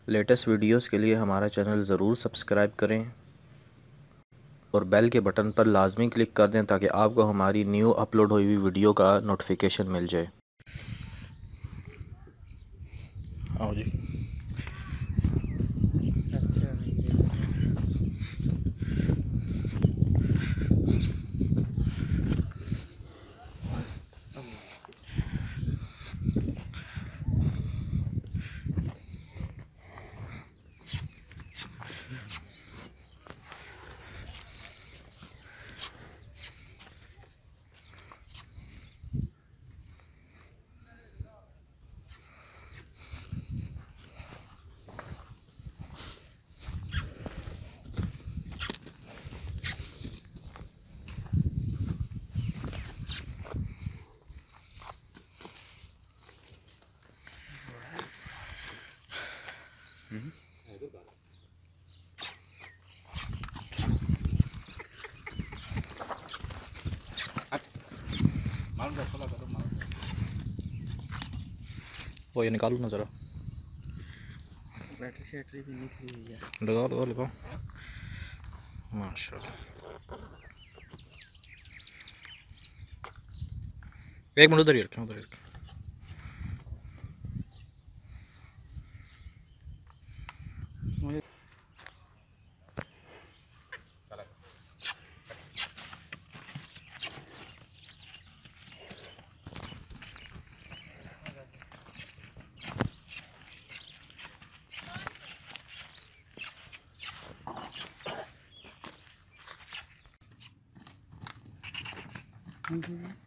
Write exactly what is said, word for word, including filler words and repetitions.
Latest videos के लिए हमारा चैनल ज़रूर सब्सक्राइब करें और बेल के बटन पर लाजमी क्लिक कर दें ताकि आपको हमारी न्यू अपलोड हुई हुई वीडियो का नोटिफिकेशन मिल जाए। आओ जी। वो ये निकालो ना ज़रा, बैटरी शैटरी भी निकली हुई है। लगाओ लगाओ लगाओ। माशाल्लाह। एक मिनट उधर ही रखें, उधर ही रखें। मुझे